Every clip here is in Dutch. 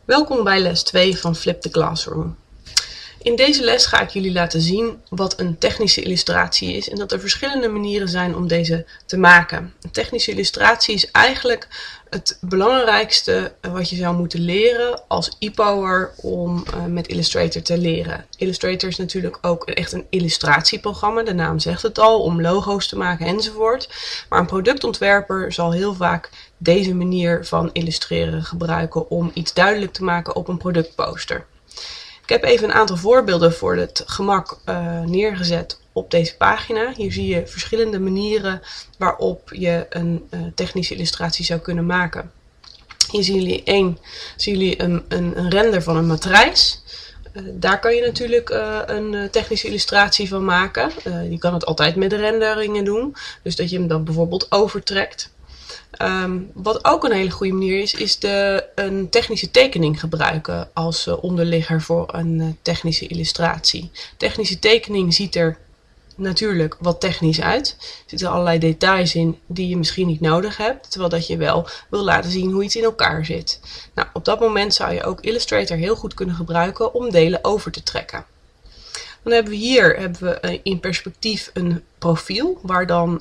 Welkom bij les 2 van Flip the Classroom. In deze les ga ik jullie laten zien wat een technische illustratie is en dat er verschillende manieren zijn om deze te maken. Een technische illustratie is eigenlijk het belangrijkste wat je zou moeten leren als e-power om met Illustrator te leren. Illustrator is natuurlijk ook echt een illustratieprogramma, de naam zegt het al, om logo's te maken enzovoort. Maar een productontwerper zal heel vaak deze manier van illustreren gebruiken om iets duidelijk te maken op een productposter. Ik heb even een aantal voorbeelden voor het gemak neergezet op deze pagina. Hier zie je verschillende manieren waarop je een technische illustratie zou kunnen maken. Hier zien jullie een render van een matrijs. Daar kan je natuurlijk een technische illustratie van maken. Je kan het altijd met de renderingen doen, dus dat je hem dan bijvoorbeeld overtrekt. Wat ook een hele goede manier is een technische tekening gebruiken als onderligger voor een technische illustratie. Technische tekening ziet er natuurlijk wat technisch uit. Er zitten allerlei details in die je misschien niet nodig hebt, terwijl dat je wel wil laten zien hoe iets in elkaar zit. Nou, op dat moment zou je ook Illustrator heel goed kunnen gebruiken om delen over te trekken. Dan hebben we in perspectief een profiel waar dan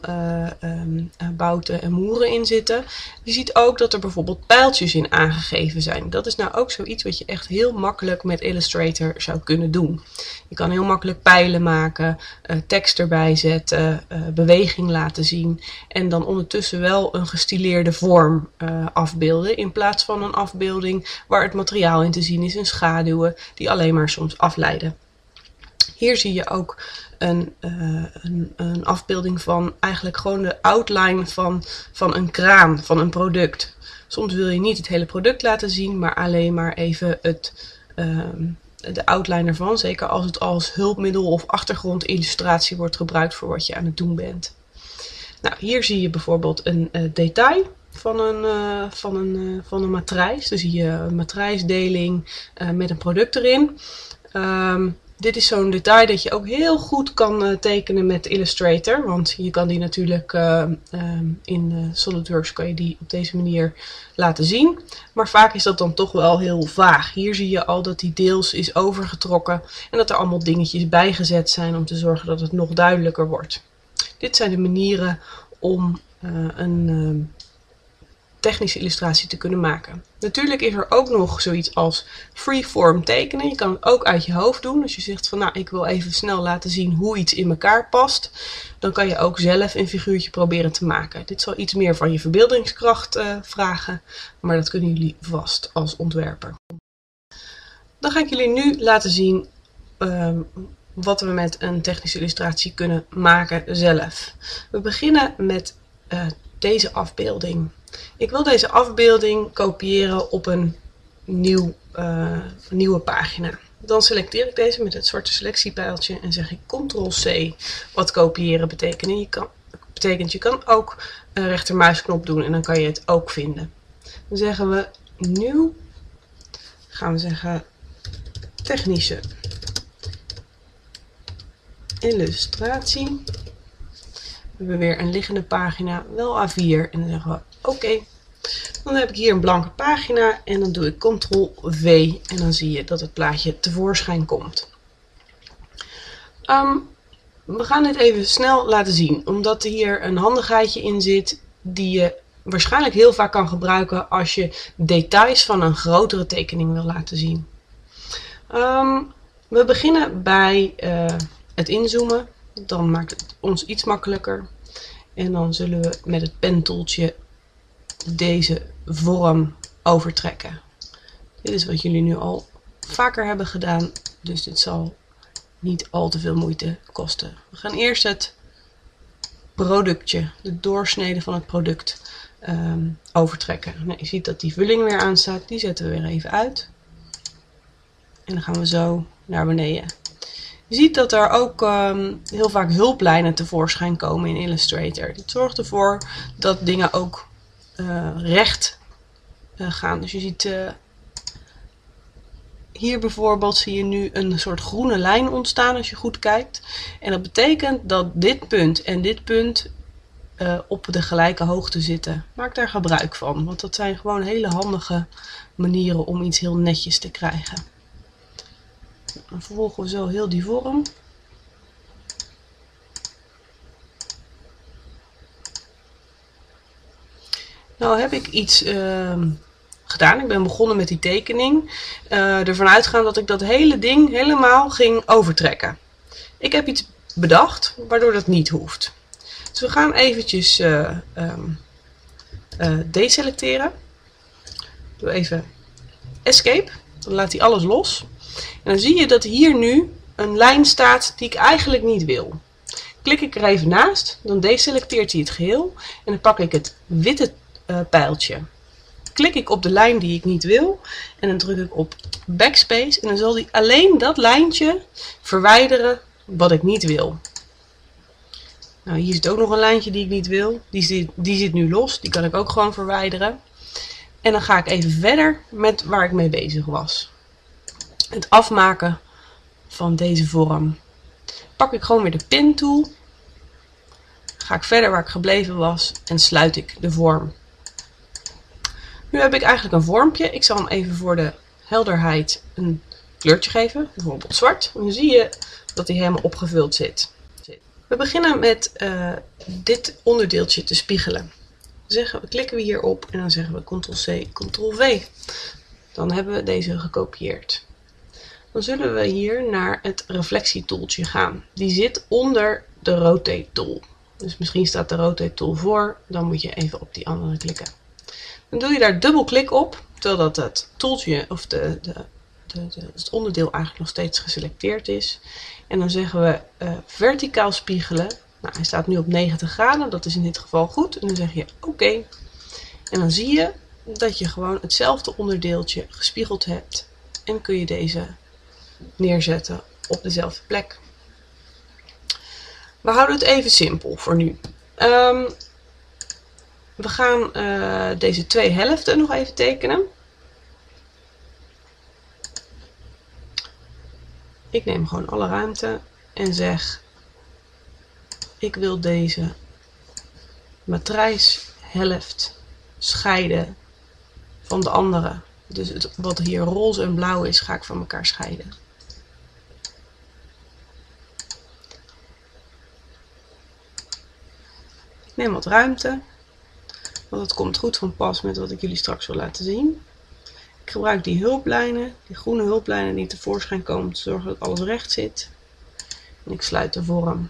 bouten en moeren in zitten. Je ziet ook dat er bijvoorbeeld pijltjes in aangegeven zijn. Dat is nou ook zoiets wat je echt heel makkelijk met Illustrator zou kunnen doen. Je kan heel makkelijk pijlen maken, tekst erbij zetten, beweging laten zien en dan ondertussen wel een gestileerde vorm afbeelden in plaats van een afbeelding waar het materiaal in te zien is en schaduwen die alleen maar soms afleiden. Hier zie je ook een afbeelding van eigenlijk gewoon de outline van een kraan, van een product. Soms wil je niet het hele product laten zien, maar alleen maar even de outline ervan. Zeker als het als hulpmiddel of achtergrondillustratie wordt gebruikt voor wat je aan het doen bent. Nou, hier zie je bijvoorbeeld een detail van een matrijs. Dus zie je een matrijsdeling met een product erin. Dit is zo'n detail dat je ook heel goed kan tekenen met Illustrator. Want je kan die natuurlijk in SolidWorks kan je die op deze manier laten zien. Maar vaak is dat dan toch wel heel vaag. Hier zie je al dat die deels is overgetrokken. En dat er allemaal dingetjes bijgezet zijn om te zorgen dat het nog duidelijker wordt. Dit zijn de manieren om een technische illustratie te kunnen maken. Natuurlijk is er ook nog zoiets als freeform tekenen. Je kan het ook uit je hoofd doen. Als je zegt van nou, ik wil even snel laten zien hoe iets in elkaar past. Dan kan je ook zelf een figuurtje proberen te maken. Dit zal iets meer van je verbeeldingskracht vragen. Maar dat kunnen jullie vast als ontwerper. Dan ga ik jullie nu laten zien wat we met een technische illustratie kunnen maken zelf. We beginnen met deze afbeelding. Ik wil deze afbeelding kopiëren op een nieuwe pagina. Dan selecteer ik deze met het zwarte selectiepijltje en zeg ik Ctrl-C, wat kopiëren betekent. Je kan ook een rechtermuisknop doen en dan kan je het ook vinden. Dan zeggen we nieuw, gaan we zeggen technische illustratie. We hebben weer een liggende pagina, wel A4 en dan zeggen we oké. Dan heb ik hier een blanke pagina en dan doe ik Ctrl-V en dan zie je dat het plaatje tevoorschijn komt. We gaan dit even snel laten zien, omdat hier een handigheidje in zit die je waarschijnlijk heel vaak kan gebruiken als je details van een grotere tekening wil laten zien. We beginnen bij het inzoomen, dan maakt het ons iets makkelijker. En dan zullen we met het pentoeltje deze vorm overtrekken. Dit is wat jullie nu al vaker hebben gedaan, dus dit zal niet al te veel moeite kosten. We gaan eerst het productje, de doorsnede van het product overtrekken. Nou, je ziet dat die vulling weer aanstaat, die zetten we weer even uit. En dan gaan we zo naar beneden. Je ziet dat er ook heel vaak hulplijnen tevoorschijn komen in Illustrator. Dit zorgt ervoor dat dingen ook recht gaan. Dus je ziet hier bijvoorbeeld zie je nu een soort groene lijn ontstaan als je goed kijkt. En dat betekent dat dit punt en dit punt op de gelijke hoogte zitten. Maak daar gebruik van, want dat zijn gewoon hele handige manieren om iets heel netjes te krijgen. Dan vervolgen we zo heel die vorm. Nou heb ik iets gedaan. Ik ben begonnen met die tekening. Ervan uitgaan dat ik dat hele ding helemaal ging overtrekken. Ik heb iets bedacht waardoor dat niet hoeft. Dus we gaan eventjes deselecteren. Doe even escape. Dan laat hij alles los. En dan zie je dat hier nu een lijn staat die ik eigenlijk niet wil. Klik ik er even naast. Dan deselecteert hij het geheel. En dan pak ik het witte pijltje. Klik ik op de lijn die ik niet wil. En dan druk ik op backspace. En dan zal hij alleen dat lijntje verwijderen wat ik niet wil. Nou, hier zit ook nog een lijntje die ik niet wil. Die zit nu los. Die kan ik ook gewoon verwijderen. En dan ga ik even verder met waar ik mee bezig was. Het afmaken van deze vorm. Pak ik gewoon weer de pin tool. Ga ik verder waar ik gebleven was. En sluit ik de vorm. Nu heb ik eigenlijk een vormpje. Ik zal hem even voor de helderheid een kleurtje geven. Bijvoorbeeld zwart. En dan zie je dat hij helemaal opgevuld zit. We beginnen met dit onderdeeltje te spiegelen. Klikken we hierop en dan zeggen we Ctrl-C, Ctrl-V. Dan hebben we deze gekopieerd. Dan zullen we hier naar het reflectietooltje gaan. Die zit onder de Rotate tool. Dus misschien staat de Rotate tool voor. Dan moet je even op die andere klikken. Dan doe je daar dubbelklik op. Terwijl dat het tooltje of het onderdeel eigenlijk nog steeds geselecteerd is. En dan zeggen we verticaal spiegelen. Nou, hij staat nu op 90 graden. Dat is in dit geval goed. En dan zeg je oké. En dan zie je dat je gewoon hetzelfde onderdeeltje gespiegeld hebt. En kun je deze neerzetten op dezelfde plek. We houden het even simpel voor nu. We gaan deze twee helften nog even tekenen. Ik neem gewoon alle ruimte en zeg: ik wil deze matrijshelft scheiden van de andere. Dus wat hier roze en blauw is, ga ik van elkaar scheiden. Ik neem wat ruimte, want het komt goed van pas met wat ik jullie straks wil laten zien. Ik gebruik die hulplijnen, die groene hulplijnen die tevoorschijn komen, om te zorgen dat alles recht zit. En ik sluit de vorm.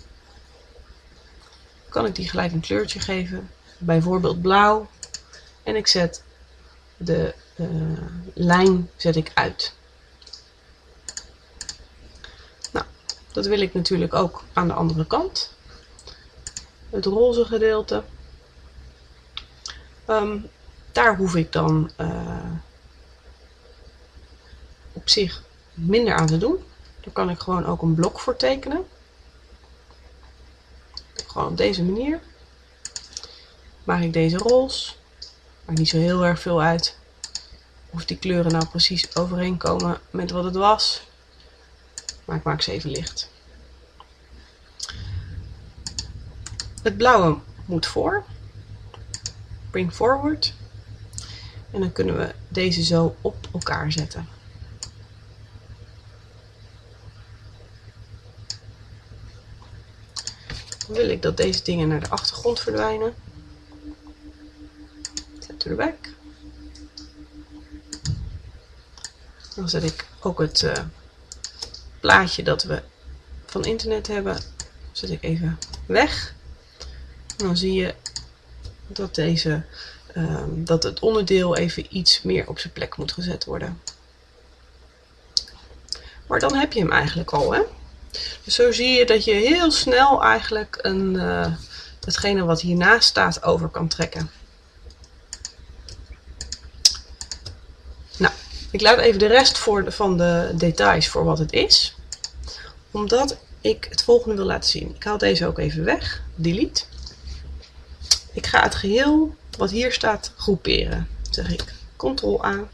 Kan ik die gelijk een kleurtje geven, bijvoorbeeld blauw. En ik zet de lijn uit. Nou, dat wil ik natuurlijk ook aan de andere kant. Het roze gedeelte. Daar hoef ik dan op zich minder aan te doen. Daar kan ik gewoon ook een blok voor tekenen. Gewoon op deze manier. Maak ik deze roze. Maakt niet zo heel erg veel uit of die kleuren nou precies overeenkomen met wat het was. Maar ik maak ze even licht. Het blauwe moet voor. Bring forward. En dan kunnen we deze zo op elkaar zetten. Dan wil ik dat deze dingen naar de achtergrond verdwijnen. Set to the back. Dan zet ik ook het plaatje dat we van internet hebben, zet ik even weg. En dan zie je dat dat het onderdeel even iets meer op zijn plek moet gezet worden. Maar dan heb je hem eigenlijk al, hè? Dus zo zie je dat je heel snel eigenlijk hetgene wat hiernaast staat over kan trekken. Nou, ik laat even de rest van de details voor wat het is. Omdat ik het volgende wil laten zien. Ik haal deze ook even weg. Delete. Ik ga het geheel wat hier staat groeperen. Dan zeg ik Ctrl-A.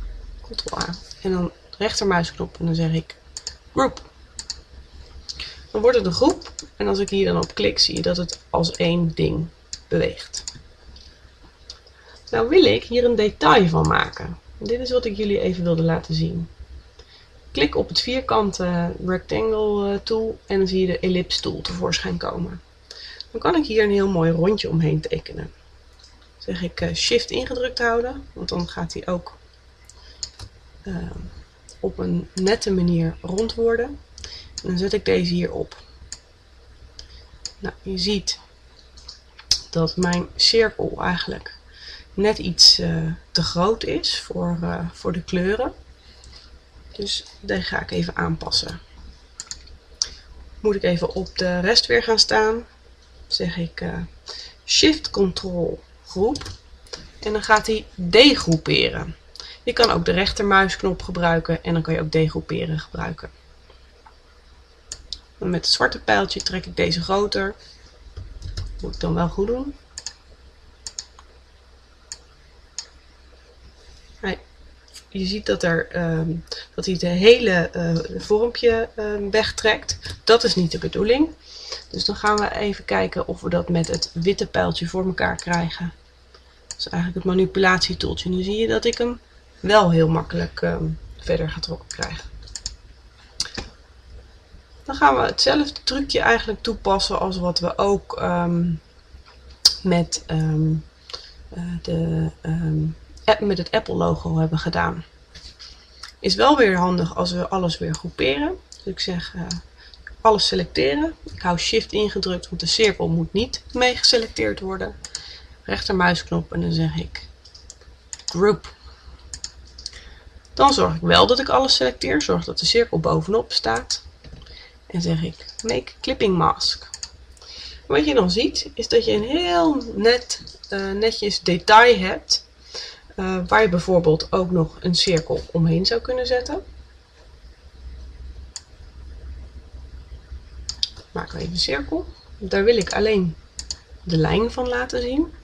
Ctrl-A. En dan rechtermuisknop en dan zeg ik Group. Dan wordt het een groep en als ik hier dan op klik zie je dat het als één ding beweegt. Nou wil ik hier een detail van maken. Dit is wat ik jullie even wilde laten zien. Klik op het vierkante rectangle tool en dan zie je de ellipse tool tevoorschijn komen. Dan kan ik hier een heel mooi rondje omheen tekenen. Dan zeg ik shift ingedrukt houden, want dan gaat hij ook op een nette manier rond worden. En dan zet ik deze hier op. Nou, je ziet dat mijn cirkel eigenlijk net iets te groot is voor de kleuren. Dus deze ga ik even aanpassen. Moet ik even op de rest weer gaan staan. Zeg ik shift control groep. En dan gaat hij degroeperen. Je kan ook de rechtermuisknop gebruiken en dan kan je ook degroeperen gebruiken. En met het zwarte pijltje trek ik deze groter. Moet ik dan wel goed doen. Je ziet dat hij het hele vormpje wegtrekt. Dat is niet de bedoeling. Dus dan gaan we even kijken of we dat met het witte pijltje voor elkaar krijgen. Dat is eigenlijk het manipulatietoeltje. Nu zie je dat ik hem wel heel makkelijk verder getrokken krijg. Dan gaan we hetzelfde trucje eigenlijk toepassen als wat we ook met het Apple logo hebben gedaan. Is wel weer handig als we alles weer groeperen. Dus ik zeg alles selecteren. Ik hou shift ingedrukt, want de cirkel moet niet mee geselecteerd worden. Rechtermuisknop en dan zeg ik group. Dan zorg ik wel dat ik alles selecteer. Zorg dat de cirkel bovenop staat. En zeg ik make clipping mask. Wat je dan ziet is dat je een heel netjes detail hebt. Waar je bijvoorbeeld ook nog een cirkel omheen zou kunnen zetten. Maken we even een cirkel. Daar wil ik alleen de lijn van laten zien.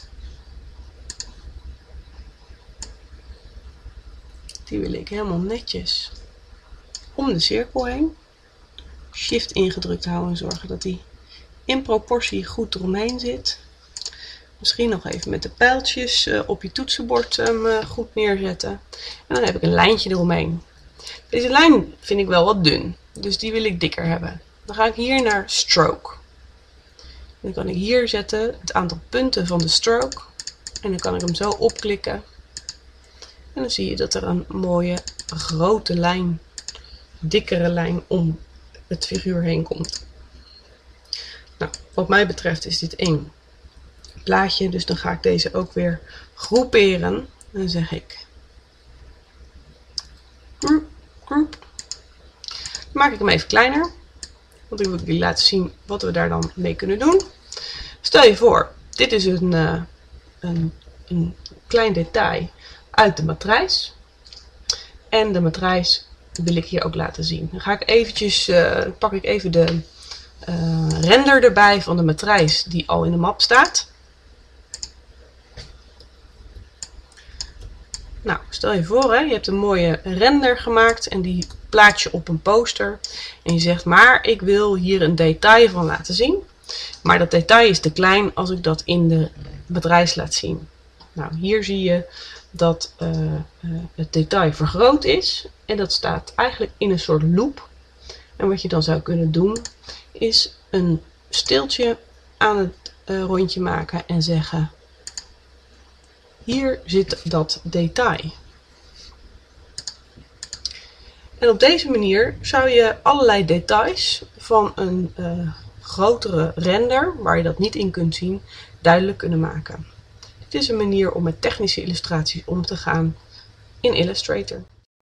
Die wil ik helemaal netjes om de cirkel heen. Shift ingedrukt houden en zorgen dat die in proportie goed eromheen zit. Misschien nog even met de pijltjes op je toetsenbord goed neerzetten. En dan heb ik een lijntje eromheen. Deze lijn vind ik wel wat dun, dus die wil ik dikker hebben. Dan ga ik hier naar stroke. Dan kan ik hier zetten het aantal punten van de stroke. En dan kan ik hem zo opklikken. En dan zie je dat er een mooie grote lijn, dikkere lijn om het figuur heen komt. Nou, wat mij betreft is dit één plaatje, dus dan ga ik deze ook weer groeperen. En dan zeg ik group. Dan maak ik hem even kleiner, want ik wil jullie laten zien wat we daar dan mee kunnen doen. Stel je voor, dit is een klein detail uit de matrijs. En de matrijs wil ik hier ook laten zien. Dan ga ik eventjes, pak ik even de render erbij van de matrijs die al in de map staat. Nou, stel je voor, je hebt een mooie render gemaakt en die plaats je op een poster. En je zegt, maar ik wil hier een detail van laten zien. Maar dat detail is te klein als ik dat in de matrijs laat zien. Nou, hier zie je dat het detail vergroot is. En dat staat eigenlijk in een soort loop. En wat je dan zou kunnen doen, is een stiltje aan het rondje maken en zeggen, hier zit dat detail. En op deze manier zou je allerlei details van een grotere render, waar je dat niet in kunt zien, duidelijk kunnen maken. Het is een manier om met technische illustraties om te gaan in Illustrator.